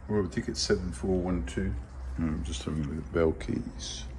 Well, ticket 7412. I'm just having a look at the bell keys.